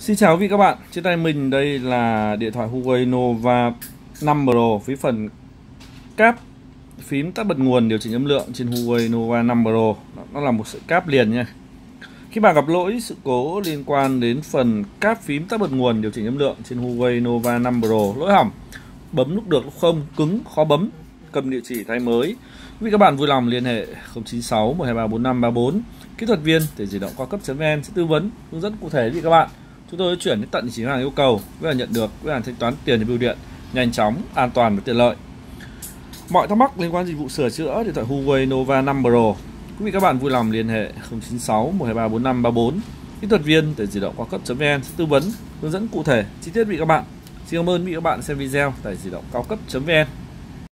Xin chào quý vị các bạn, trên tay mình đây là điện thoại Huawei Nova 5 Pro với phần cáp phím tắt bật nguồn điều chỉnh âm lượng trên Huawei Nova 5 Pro. Nó là một sợi cáp liền nha. Khi bạn gặp lỗi sự cố liên quan đến phần cáp phím tắt bật nguồn điều chỉnh âm lượng trên Huawei Nova 5 Pro, lỗi hỏng, bấm nút được lúc không, cứng, khó bấm, cầm địa chỉ thay mới, quý vị các bạn vui lòng liên hệ 096 123 4534. Kỹ thuật viên để di động qua cấp.vn sẽ tư vấn hướng dẫn cụ thể quý vị các bạn. Chúng tôi chuyển đến tận địa chỉ hàng yêu cầu, với nhận được với hàng thanh toán tiền đến bưu điện nhanh chóng, an toàn và tiện lợi. Mọi thắc mắc liên quan dịch vụ sửa chữa điện thoại Huawei Nova 5 Pro, quý vị các bạn vui lòng liên hệ 096 123 4534. Kỹ thuật viên để di động qua cấp.vn sẽ tư vấn hướng dẫn cụ thể chi tiết quý vị các bạn. Xin cảm ơn quý vị các bạn xem video tại di động cao cấp.vn.